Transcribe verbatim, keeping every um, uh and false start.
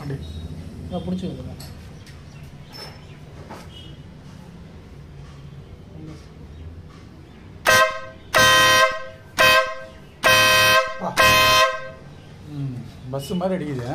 அப்படி நான் பிடிச்சி வந்துடுங்க. ம் பஸ்ஸு மாதிரி அடிக்குது.